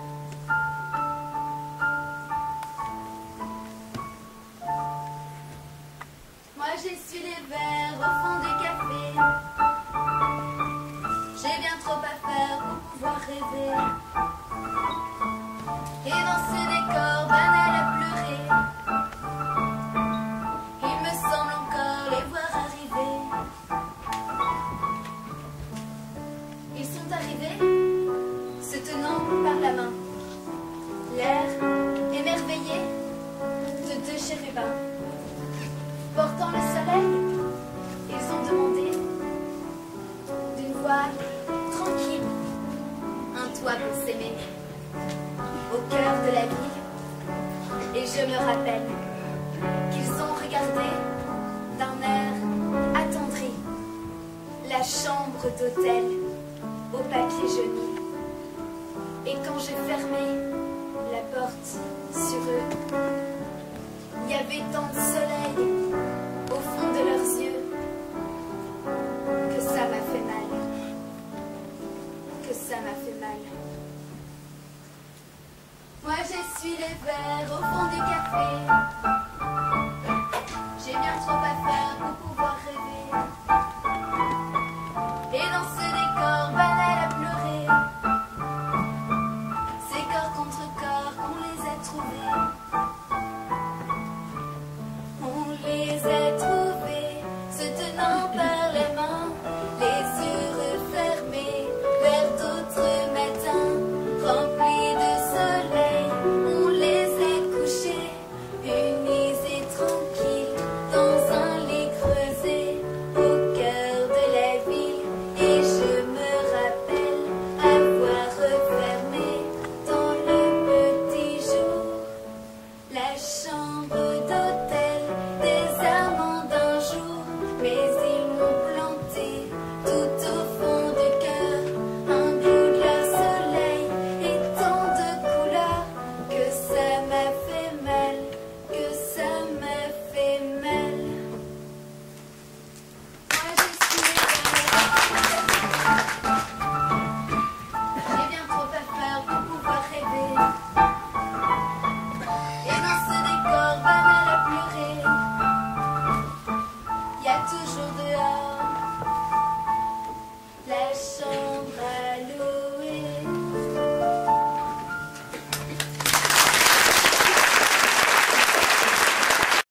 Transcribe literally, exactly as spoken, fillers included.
Moi j'essuie les verres au fond du café. J'ai bien trop à faire pour pouvoir rêver. Et dans ce décor banal à pleurer, il me semble encore les voir arriver. Ils sont arrivés, se tenant par la main, l'air émerveillé de deux chérubins. Portant le soleil, ils ont demandé, d'une voix tranquille, un toit pour s'aimer, au cœur de la ville. Et je me rappelle qu'ils ont regardé d'un air attendri la chambre d'hôtel au papier jauni. Et quand j'ai fermé la porte sur eux, il y avait tant de soleil au fond de leurs yeux que ça m'a fait mal, que ça m'a fait mal. Moi j'essuie les verres au fond du café. J'ai bien trop à faire pour pouvoir rêver. Et dans ce décor banal à pleurer, c'est corps contre corps qu'on les a trouvés. On les a trouvés, se tenant par les mains, les yeux refermés, vers d'autres matins, remplis de soleil. On les a couchés, unis et tranquilles, dans un lit creusé, au cœur de la ville. Et je me rappelle avoir refermé dans le petit jour la chambre d'hôtel des amants d'un jour. Mais ils m'ont planté tout au fond du cœur un bout de leur soleil et tant de couleurs que ça m'a fait mal, que ça m'a fait mal. Moi je suis j'ai bien trop à faire pour pouvoir rêver. Et dans ce décor banal à pleurer, il y a toujours